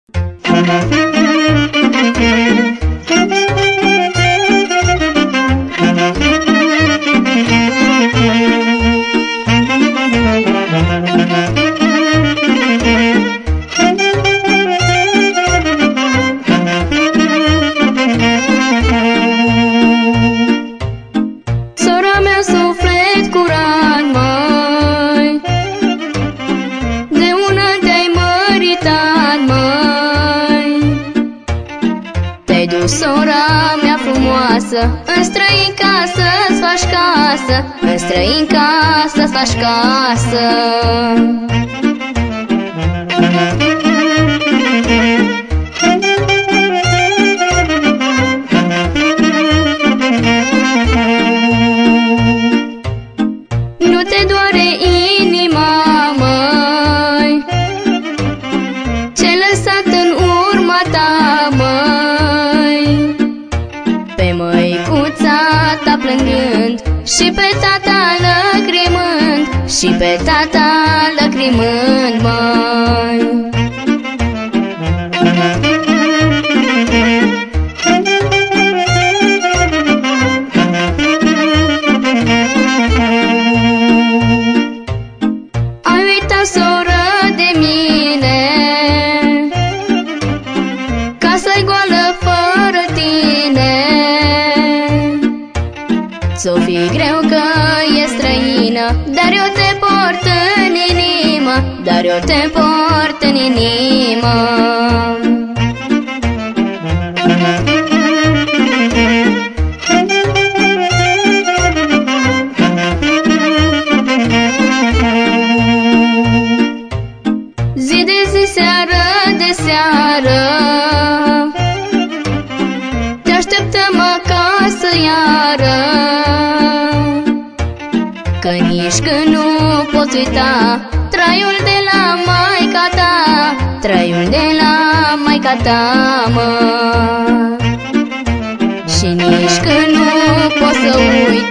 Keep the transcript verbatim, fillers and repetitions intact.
Sora mea, suflet curat, măi, de una te-ai măritat, măi. Te-ai dus, sora mea frumoasă, în străin casă să faci casă, în străin casă să faci casă. Nu te doare inima, măi, ce-ai lăsat în urma ta, măi, pe măicuța ta plângând și pe tata lăcrimând, și pe tata lăcrimând, măi. Ai uitat, soră, de mine, casa-i goală fără tine. Ți-o fi greu că e străină, dar eu te port în inimă, dar eu te port în inimă. Zi de zi, seară de seară, te așteptăm acasă iară, că nici când nu poți uita traiul de la maica ta, traiul de la maica ta, mă. Și nici când nu poți să uita